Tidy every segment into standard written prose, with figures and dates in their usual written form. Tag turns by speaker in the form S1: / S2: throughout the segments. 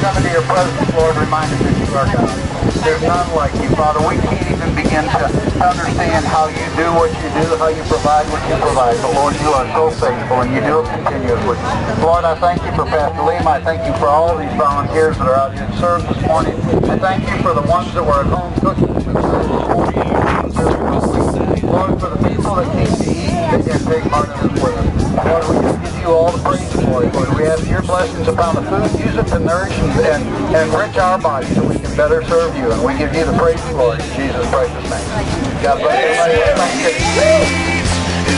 S1: come into your presence, Lord, reminded that you are God. There's none like you, Father. We can't even begin to understand how you do what you do, how you provide what you provide. But Lord, you are so faithful, and you do it continuously. Lord, I thank you for Pastor Lima. I thank you for all these volunteers that are out here to serve this morning. I thank you for the ones that were at home cooking to serve this morning. Lord, for the people that came to eat and take part in this with us. Lord, we just give you all the praise and glory. Lord, we ask your blessings upon the food. Use it to nourish and enrich our bodies so we can better serve you. And we give you the praise and glory in Jesus' precious name. God bless everybody. Thank you.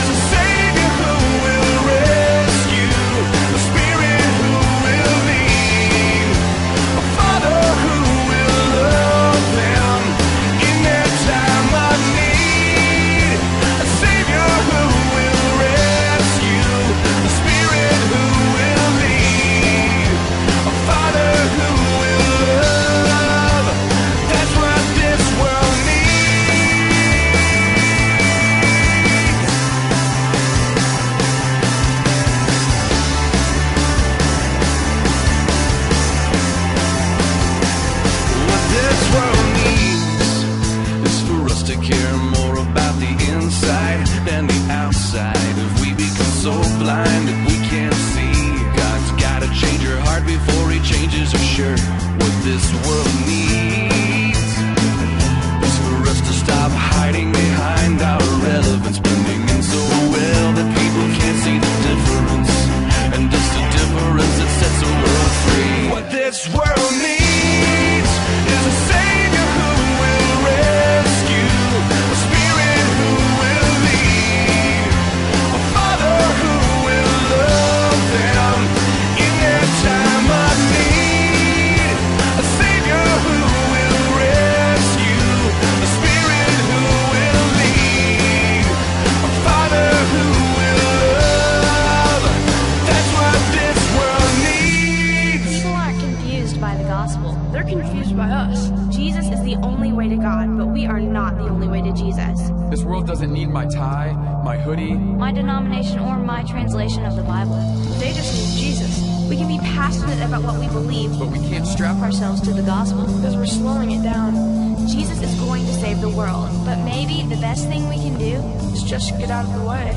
S2: My denomination or my translation of the Bible.
S3: They just need Jesus.
S2: We can be passionate about what we believe,
S3: but we can't strap ourselves to the gospel
S2: because we're slowing it down. Jesus is going to save the world, but maybe the best thing we can do is just get out of the way.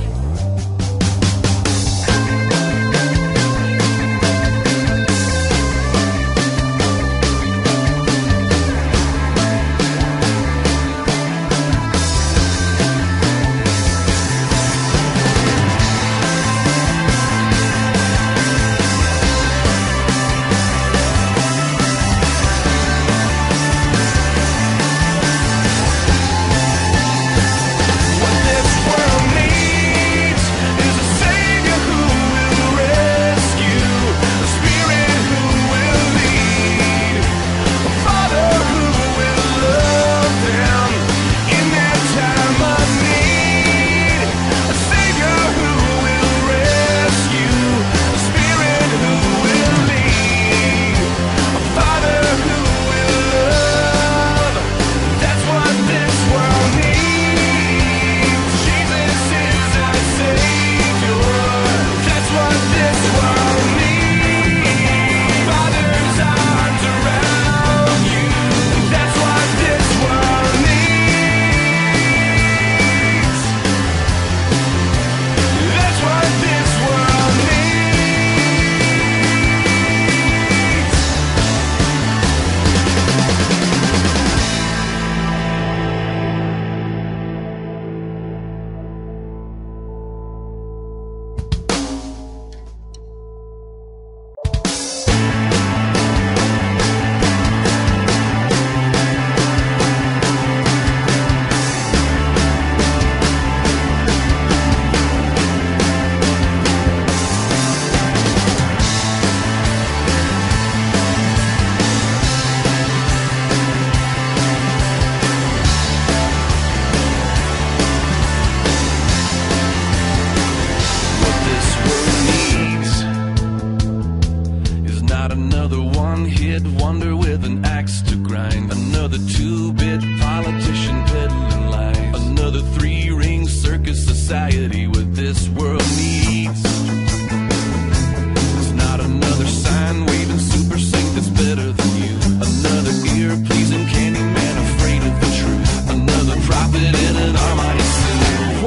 S4: society what this world needs. It's not another sign waving super saint that's better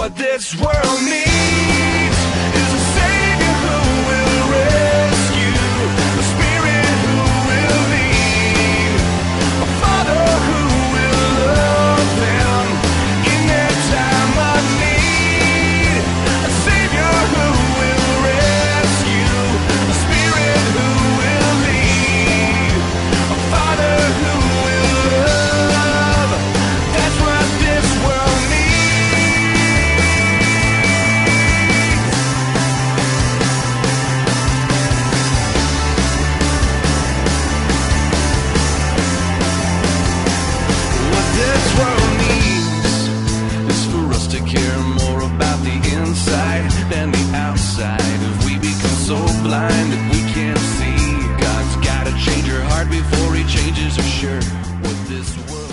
S4: What this world needs is a Savior who will rescue, a Spirit who will lead, a Father who will love them in their time of need, a Savior who will rescue, a Spirit who will lead, a Father who will love. That's what this world needs. What this world needs is for us to care more about the inside than the outside. If we become so blind that we can't see, God's gotta change our heart before He changes our shirt. What this world